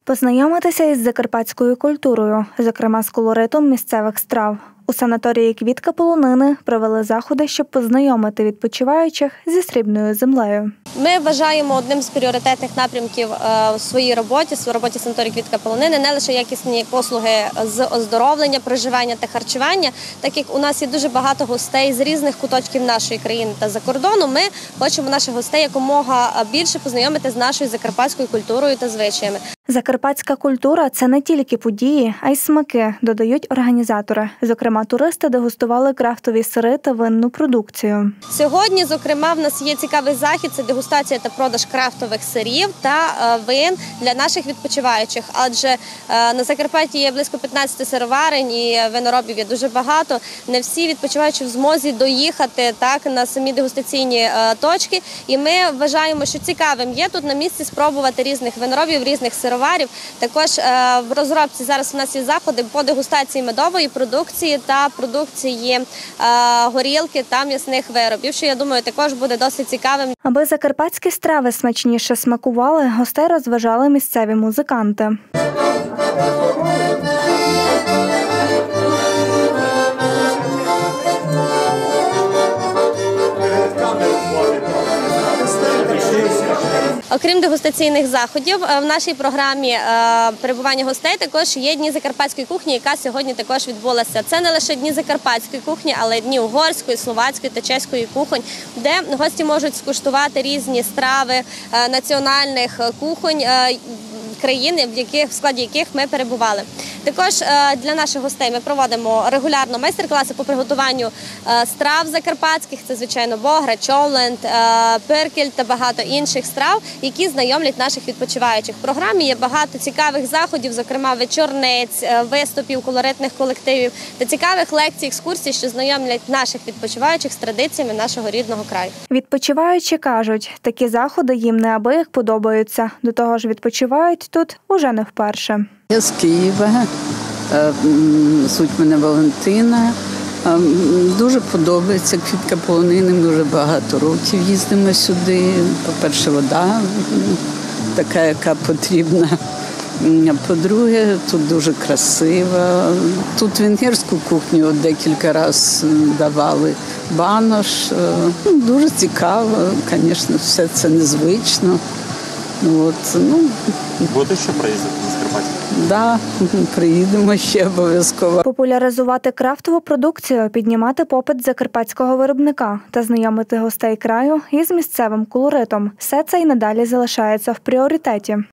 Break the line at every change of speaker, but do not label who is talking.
Познайомитися із закарпатською культурою, зокрема з колоритом місцевих страв. У санаторії «Квітка полонини» провели заходи, щоб познайомити відпочиваючих зі срібною землею.
Ми вважаємо одним з пріоритетних напрямків у своїй роботі санаторії «Квітка полонини» не лише якісні послуги з оздоровлення, проживання та харчування, так як у нас є дуже багато гостей з різних куточків нашої країни та за кордону. Ми хочемо наших гостей якомога більше познайомити з нашою закарпатською культурою та звичаями.
Закарпатська культура – це не тільки події, а й смаки, додають організатори. Зокрема, туристи дегустували крафтові сири та винну продукцію.
Сьогодні, зокрема, в нас є цікавий захід – це дегустація та продаж крафтових сирів та вин для наших відпочиваючих. Адже на Закарпатті є близько 15 сироварень і виноробів є дуже багато. Не всі відпочиваючі в змозі доїхати на самі дегустаційні точки. І ми вважаємо, що цікавим є тут на місці спробувати різних виноробів, різних сироварів. Також в розробці зараз у нас є заходи по дегустації медової продукції та продукції горілки та м'ясних виробів, що, я думаю, також буде досить цікавим.
Аби закарпатські страви смачніше смакували, гостей розважали місцеві музиканти.
Окрім дегустаційних заходів, в нашій програмі перебування гостей також є Дні закарпатської кухні, яка сьогодні також відбулася. Це не лише Дні закарпатської кухні, але й Дні угорської, словацької та чеської кухонь, де гості можуть скуштувати різні страви національних кухонь країн, в складі яких ми перебували. Також для наших гостей ми проводимо регулярно майстер-класи по приготуванню страв закарпатських. Це, звичайно, богра, човлент, пиркель та багато інших страв, які знайомлять наших відпочиваючих. В програмі є багато цікавих заходів, зокрема вечорниць, виступів колоритних колективів та цікавих лекцій, екскурсій, що знайомлять наших відпочиваючих з традиціями нашого рідного краю.
Відпочиваючі кажуть, такі заходи їм неабияк подобаються. До того ж, відпочивають тут уже не вперше.
Я з Києва, звуть мене Валентина. Дуже подобається «Квітка полонини», дуже багато років їздимо сюди. По-перше, вода така, яка потрібна. По-друге, тут дуже красиво. Тут венгерську кухню декілька разів давали, банош. Дуже цікаво, звісно, все це незвично.
Буде ще приїздити на Закарпаття?
Так, приїдемо ще обов'язково.
Популяризувати крафтову продукцію, піднімати попит закарпатського виробника та знайомити гостей краю із місцевим колоритом. Все це й надалі залишається в пріоритеті.